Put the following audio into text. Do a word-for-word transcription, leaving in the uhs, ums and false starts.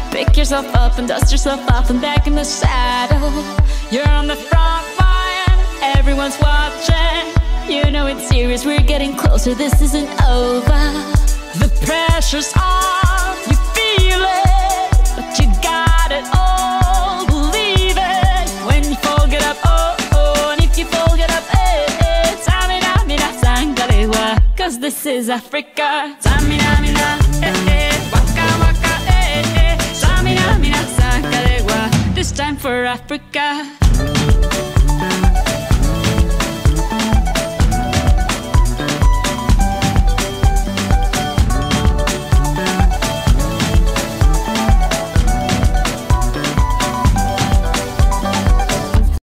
Pick yourself up and dust yourself off and back in the saddle. You're on the front line, everyone's watching. You know it's serious, we're getting closer, this isn't over. The pressure's on, you feel it, but you got it all, believe it. When you fall, get up, oh, oh, and if you fall, get up, eh, eh. Tamina, mina, sangalewa, cause this is Africa. Tamina, mina, eh, eh, waka, waka, eh, eh. Tamina, mina, sangalewa, this time for Africa.